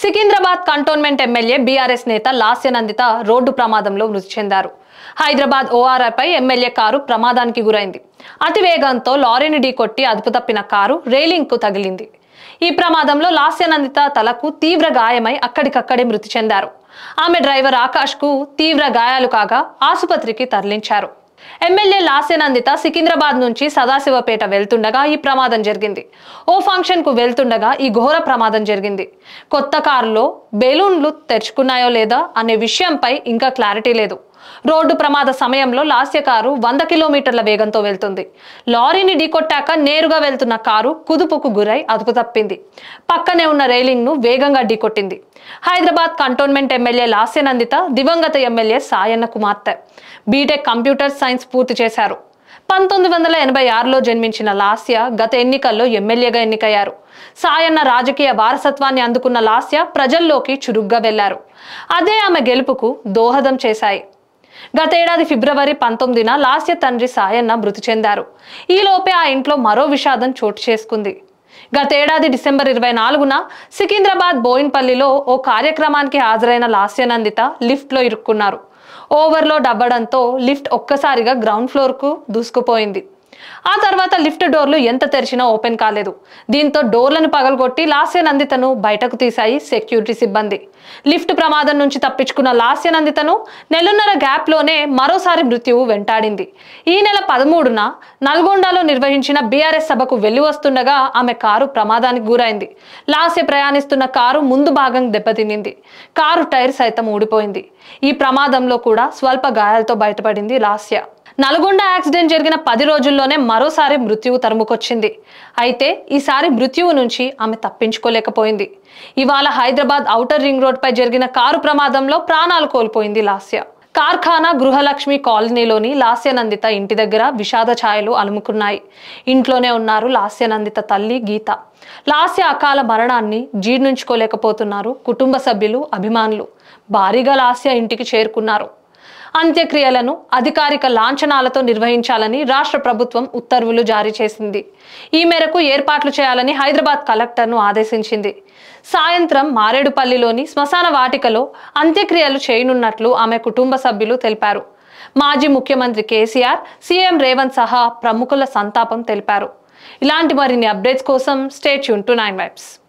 Secunderabad cantonment MLA BRS నేత Lasya Nanditha road ప్రమాదంలో మృతి చెందారు. హైదరాబాద్ ఓఆర్ఆర్ పై ఎమ్మెల్యే కారు ప్రమాదానికి గురైంది. అతివేగంతో లారీని ఢీకొట్టి అదుపు తప్పిన కారు రైలింగ్ కు తగిలింది. ఈ ప్రమాదంలో లాస్యనందిత తలకు తీవ్ర గాయమై అక్కడికక్కడే మృతి చెందారు. ఆమె డ్రైవర్ ఆకాష్ కు తీవ్ర గాయాలు కాగా ఆసుపత్రికి తరలించారు. ఎమ్మెల్యే లాస్యనందిత సికింద్రాబాద్ నుంచి సదాశివపేట వెళ్తుండగా ఈ ప్రమాదం జరిగింది. ఓ ఫంక్షన్ కు వెళ్తుండగా ఈ ఘోర ప్రమాదం జరిగింది. కొత్త కారులో బెలూన్లు తెరుచుకున్నాయో లేదా అనే విషయంపై ఇంకా క్లారిటీ లేదు. రోడ్డు ప్రమాద సమయంలో లాస్య కారు 100 కిలోమీటర్ల వేగంతో వెళ్తుంది. లారీని ఢీకొట్టాక నేరుగా వెళ్తున్న కారు కుదుపుకు గురై అదుపు తప్పింది. పక్కనే ఉన్న రైలింగ్ ను వేగంగా ఢీకొట్టింది. హైదరాబాద్ కంటోన్మెంట్ ఎమ్మెల్యే లాస్యనందిత దివంగత ఎమ్మెల్యే సాయన్న కుమార్తె. బీటెక్ కంప్యూటర్ సైన్స్ పూర్తి చేశారు. 1986లో జన్మించిన లాస్య గత ఎన్నికల్లో ఎమ్మెల్యేగా ఎన్నికయ్యారు. సాయన్న రాజకీయ వారసత్వాన్ని అందుకున్న లాస్య ప్రజల్లోకి చురుగ్గా వెళ్లారు. అదే ఆమె గెలుపుకు దోహదం చేశాయి. గతేడాది ఫిబ్రవరి 19న లాస్య తండ్రి సాయన్న మృతి చెందారు. ఈలోపే ఆ ఇంట్లో మరో విషాదం చోటు చేసుకుంది. గతేడాది డిసెంబర్ 24న సికింద్రాబాద్ బోయిన్పల్లిలో ఓ కార్యక్రమానికి హాజరైన లాస్యనందిత లిఫ్ట్ లో ఇరుక్కున్నారు. ఓవర్లోడ్ అవ్వడంతో లిఫ్ట్ ఒక్కసారిగా గ్రౌండ్ ఫ్లోర్ కు దూసుకుపోయింది. ఆ తర్వాత లిఫ్ట్ డోర్లు ఎంత తెరిచినా ఓపెన్ కాలేదు. దీంతో డోర్లను పగలగొట్టి లాస్యనందితను బయటకు తీశాయి సెక్యూరిటీ సిబ్బంది. లిఫ్ట్ ప్రమాదం నుంచి తప్పించుకున్న లాస్యనందితను నెలన్నర గ్యాప్ లోనే మరోసారి మృత్యువు వెంటాడింది. ఈ నెల 13న నల్గొండలో నిర్వహించిన బీఆర్ఎస్ సభకు వెళ్లి వస్తుండగా ఆమె కారు ప్రమాదానికి గురైంది. లాస్య ప్రయాణిస్తున్న కారు ముందు భాగం దెబ్బతినింది. కారు టైర్ సైతం ఊడిపోయింది. ఈ ప్రమాదంలో కూడా స్వల్ప గాయాలతో బయటపడింది లాస్య. నల్గొండ యాక్సిడెంట్ జరిగిన 10 రోజుల్లోనే మరోసారి మృత్యువు తరుముకొచ్చింది. అయితే ఈసారి మృత్యువు నుంచి ఆమె తప్పించుకోలేకపోయింది. ఇవాళ హైదరాబాద్ ఔటర్ రింగ్ రోడ్ పై జరిగిన కారు ప్రమాదంలో ప్రాణాలు కోల్పోయింది లాస్య. కార్ఖానా గృహలక్ష్మి కాలనీలోని లాస్యనందిత ఇంటి దగ్గర విషాద ఛాయలు అలుముకున్నాయి. ఇంట్లోనే ఉన్నారు లాస్యనందిత తల్లి గీత. లాస్య అకాల మరణాన్ని జీర్ణించుకోలేకపోతున్నారు కుటుంబ సభ్యులు, అభిమానులు. భారీగా లాస్య ఇంటికి చేరుకున్నారు. అంత్యక్రియలను అధికారిక లాంఛనాలతో నిర్వహించాలని రాష్ట్ర ప్రభుత్వం ఉత్తర్వులు జారీ చేసింది. ఈ మేరకు ఏర్పాట్లు చేయాలని హైదరాబాద్ కలెక్టర్ను ఆదేశించింది. సాయంత్రం మారేడుపల్లిలోని శ్మశాన వాటికలో అంత్యక్రియలు చేయనున్నట్లు ఆమె కుటుంబ సభ్యులు తెలిపారు. మాజీ ముఖ్యమంత్రి కేసీఆర్, సీఎం రేవంత్ సహా ప్రముఖుల సంతాపం తెలిపారు. ఇలాంటి మరిన్ని అప్డేట్స్ కోసం స్టే ట్యూన్ టు 9 Vibes.